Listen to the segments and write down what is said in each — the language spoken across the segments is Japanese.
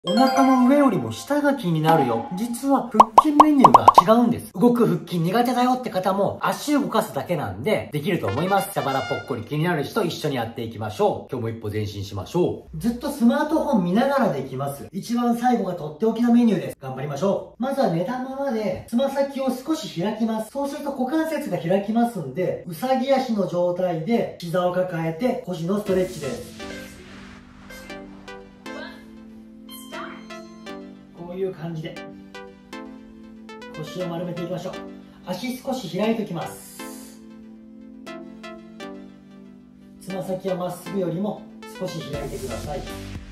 お腹の上よりも下が気になるよ。実は腹筋メニューが違うんです。動く腹筋苦手だよって方も足を動かすだけなんでできると思います。下腹ぽっこり気になる人一緒にやっていきましょう。今日も一歩前進しましょう。ずっとスマートフォン見ながらできます。一番最後がとっておきのメニューです。頑張りましょう。まずは寝たままでつま先を少し開きます。そうすると股関節が開きますんで、うさぎ足の状態で膝を抱えて腰のストレッチです。こういう感じで腰を丸めていきましょう。足少し開いておきます。つま先はまっすぐよりも少し開いてください。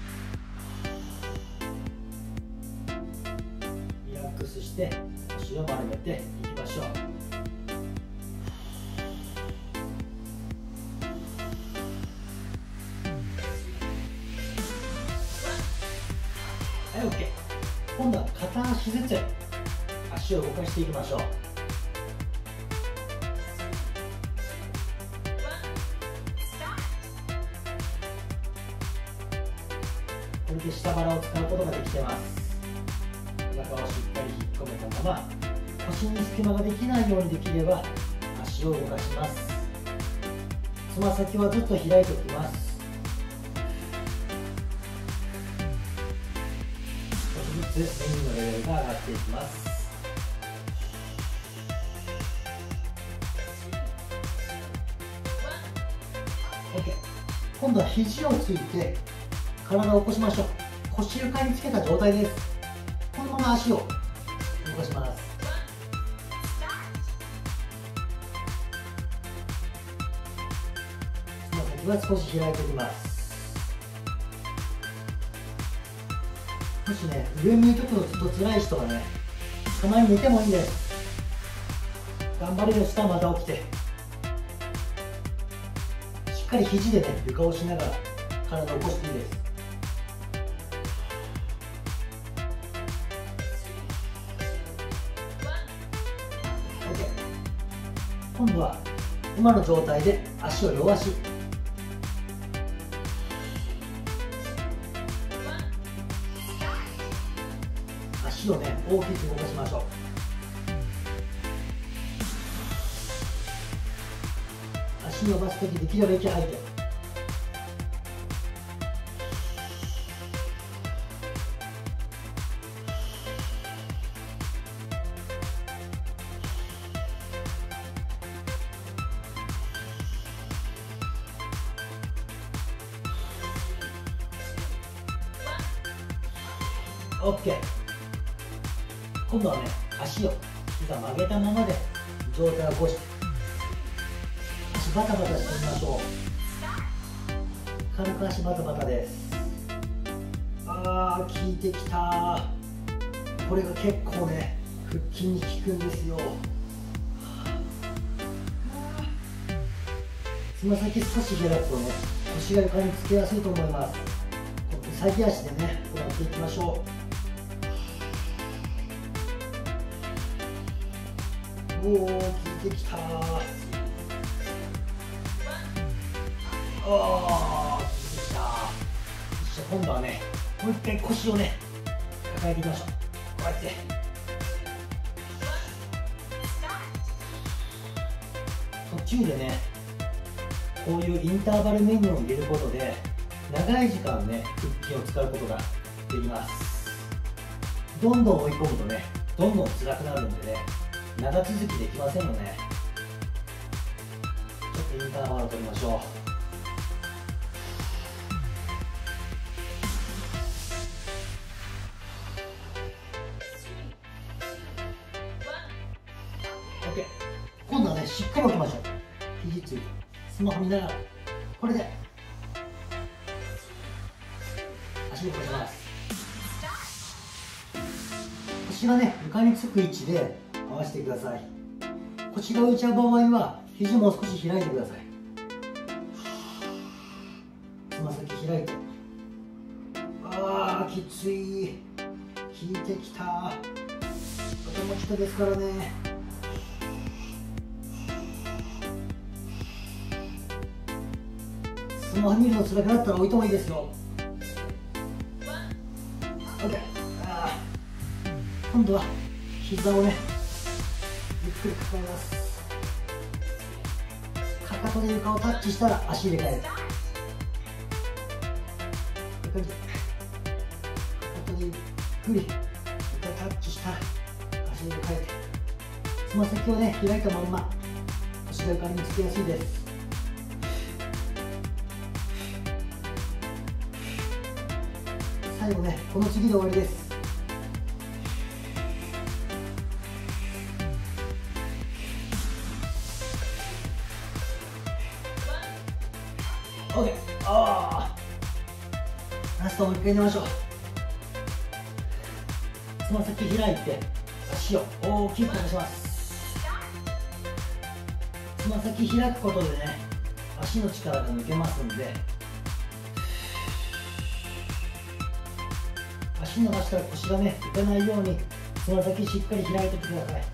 リラックスして腰を丸めていきましょう。はい、 OK。 今度は片足ずつ足を動かしていきましょう。これで下腹を使うことができてます。お腹をしっかり引っ込めたまま腰に隙間ができないようにできれば足を動かします。つま先はずっと開いておきます。メニューのレベルが上がっていきます。OK。 今度は肘をついて体を起こしましょう。腰床につけた状態です。このまま足を動かします。つま先は少し開いておきます。もしね、上向いておくのちょっと辛い人はね、たまに寝てもいいんです。頑張れる人はまた起きて、しっかり肘でね、床をしながら体を起こしていいです。OK。 今度は今の状態で足を両足、足をね、大きく動かしましょう。足伸ばすときできれば息吐いて、OK。今度はね、足を膝曲げたままで上体を起こして足バタバタしてみましょう。軽く足バタバタです。あー、効いてきた。これが結構ね、腹筋に効くんですよ。つま先少し開くとね、腰が床につけやすいと思います。うさぎ足でね、やっていきましょう。おー、効いてきた。あー、効いてきた。今度はね、もう一回腰をね、抱えていきましょう。こうやって途中でね、こういうインターバルメニューを入れることで長い時間ね、腹筋を使うことができます。どんどん追い込むとね、どんどん辛くなるんでね、長続きできませんよね。ちょっとインターバルを取りましょう。OK。 今度はね、しっかり起きましょう。肘ついてスマホ見ながら、これで足を動かします。腰がね、床につく位置で合わせてください。腰が浮いちゃう場合は肘も少し開いてください。つま先開いて、あー、きつい。効いてきた。とてもきついですからね。スマホ見るの辛くなったら置いてもいいですよ。 OK。今度は膝をねゆっくり抱えます。かかとで床をタッチしたら足入れ替える。こういう感じ。かかとでゆっくり床タッチしたら足入れ替えて、つま先をね開いたまんま腰が床につきやすいです。最後ね、この次で終わりです。OK。ラストもう一回寝ましょう。つま先開いて足を大きく離します。つま先開くことでね、足の力が抜けますんで、足伸ばしたら腰がね浮かないようにつま先しっかり開いてください。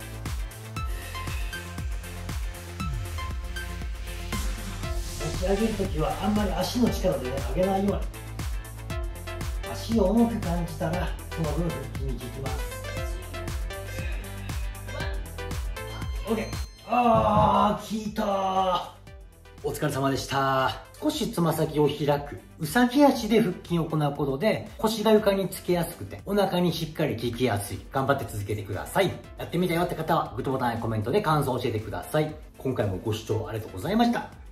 持ち上げるときはあんまり足の力でね上げないように、足を重く感じたらその分腹筋に効きます。 OK。効いた。お疲れ様でした。少しつま先を開く、うさぎ足で腹筋を行うことで、腰が床につけやすくて、お腹にしっかり効きやすい。頑張って続けてください。やってみたよって方は、グッドボタンやコメントで感想を教えてください。今回もご視聴ありがとうございました。